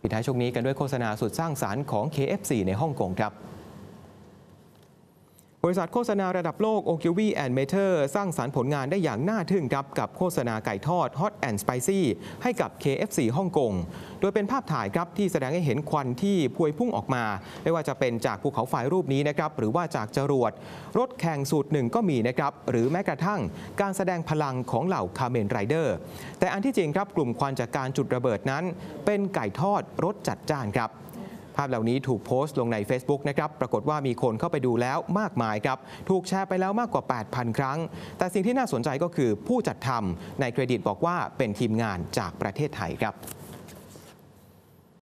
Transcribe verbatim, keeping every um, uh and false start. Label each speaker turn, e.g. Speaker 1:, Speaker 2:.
Speaker 1: ปิดท้ายช่วงนี้กันด้วยโฆษณาสุดสร้างสรรค์ของ เค เอฟ ซี ในฮ่องกงครับบริษัทโฆษณาระดับโลก Ogilvy แอนด์ Mather สร้างสรรค์ผลงานได้อย่างน่าทึ่งครับกับโฆษณาไก่ทอด Hot and Spicy ให้กับ เค เอฟ ซี ฮ่องกงโดยเป็นภาพถ่ายครับที่แสดงให้เห็นควันที่พวยพุ่งออกมาไม่ว่าจะเป็นจากภูเขาไฟรูปนี้นะครับหรือว่าจากจรวดรถแข่งสูตรหนึ่งก็มีนะครับหรือแม้กระทั่งการแสดงพลังของเหล่าคาเมนไรเดอร์แต่อันที่จริงครับกลุ่มควันจากการจุดระเบิดนั้นเป็นไก่ทอดรสจัดจ้านครับภาพเหล่านี้ถูกโพสต์ลงใน Facebook นะครับปรากฏว่ามีคนเข้าไปดูแล้วมากมายครับถูกแชร์ไปแล้วมากกว่า แปดพัน ครั้งแต่สิ่งที่น่าสนใจก็คือผู้จัดทำในเครดิตบอกว่าเป็นทีมงานจากประเทศไทยครับ